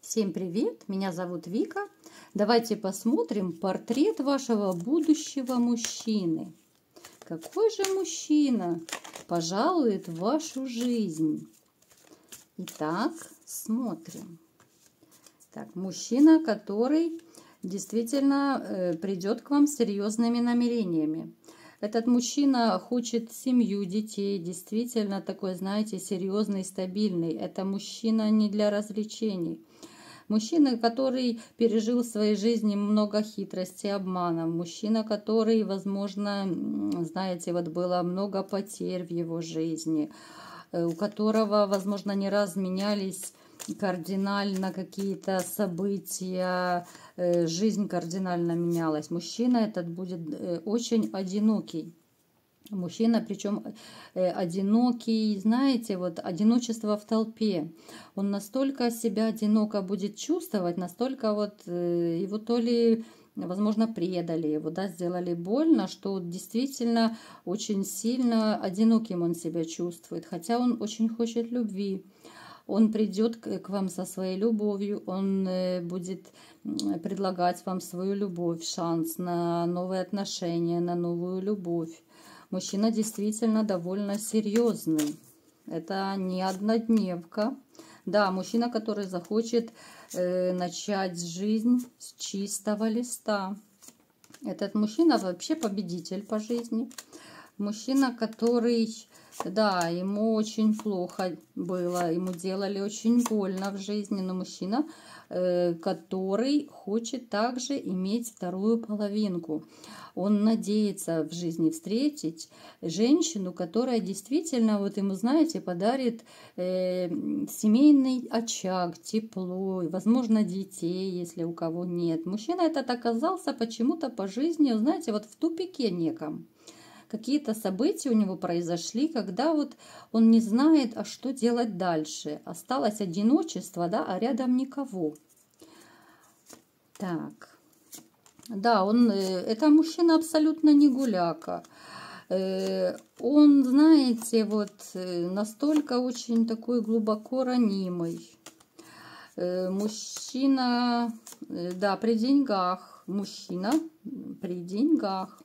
Всем привет, меня зовут Вика. Давайте посмотрим портрет вашего будущего мужчины. Какой же мужчина пожалует в вашу жизнь? Итак, смотрим. Так, мужчина, который действительно придет к вам с серьезными намерениями. Этот мужчина хочет семью, детей, действительно такой, знаете, серьезный, стабильный. Это мужчина не для развлечений. Мужчина, который пережил в своей жизни много хитростей, обманов. Мужчина, который, возможно, знаете, вот было много потерь в его жизни. У которого, возможно, не раз менялись кардинально какие-то события. Жизнь кардинально менялась. Мужчина этот будет очень одинокий. Мужчина, причем одинокий, знаете, вот одиночество в толпе. Он настолько себя одиноко будет чувствовать, настолько вот его то ли, возможно, предали его, да, сделали больно, что действительно очень сильно одиноким он себя чувствует, хотя он очень хочет любви. Он придет к вам со своей любовью, он будет предлагать вам свою любовь, шанс на новые отношения, на новую любовь. Мужчина действительно довольно серьезный. Это не однодневка. Да, мужчина, который захочет начать жизнь с чистого листа. Этот мужчина вообще победитель по жизни. Мужчина, который, да, ему очень плохо было, ему делали очень больно в жизни, но мужчина, который хочет также иметь вторую половинку. Он надеется в жизни встретить женщину, которая действительно, вот ему, знаете, подарит семейный очаг, тепло, возможно, детей, если у кого нет. Мужчина этот оказался почему-то по жизни, знаете, вот в тупике неком. Какие-то события у него произошли, когда вот он не знает, а что делать дальше. Осталось одиночество, да, а рядом никого. Так. Да, это мужчина абсолютно не гуляка. Он, знаете, вот настолько очень такой глубоко ранимый. Мужчина, да, при деньгах. Мужчина при деньгах.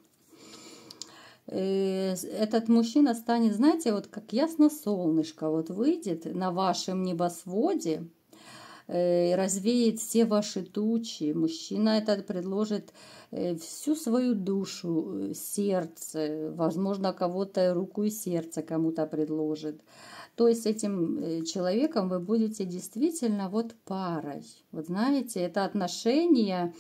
Этот мужчина станет, знаете, вот как ясно солнышко, вот выйдет на вашем небосводе, развеет все ваши тучи. Мужчина этот предложит всю свою душу, сердце, возможно, кого-то руку и сердце кому-то предложит. То есть этим человеком вы будете действительно вот парой. Вот знаете, это отношения,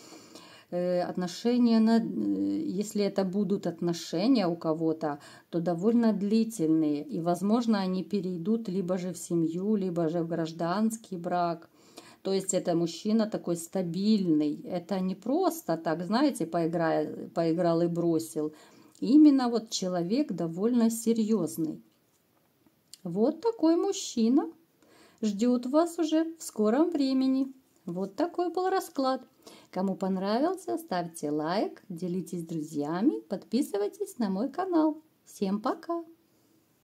если это будут отношения у кого-то, то довольно длительные. И, возможно, они перейдут либо же в семью, либо же в гражданский брак. То есть это мужчина такой стабильный. Это не просто так, знаете, поиграл и бросил. Именно вот человек довольно серьезный. Вот такой мужчина ждет вас уже в скором времени. Вот такой был расклад. Кому понравился, ставьте лайк, делитесь с друзьями, подписывайтесь на мой канал. Всем пока!